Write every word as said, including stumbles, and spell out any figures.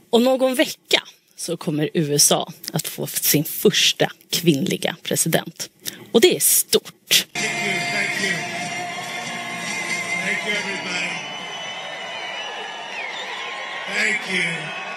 Om någon vecka så kommer U S A att få sin första kvinnliga president. Och det är stort. Thank you, thank you. Thank you, everybody. Thank you.